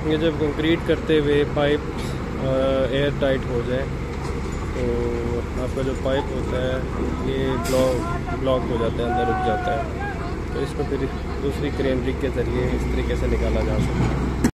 ये जब कंक्रीट करते हुए पाइप एयर टाइट हो जाए तो आपका जो पाइप होता है ये ब्लॉक हो जाता है, अंदर रुक जाता है, तो इसको फिर दूसरी क्रेन रिग के ज़रिए इस तरीके से निकाला जा सकता है।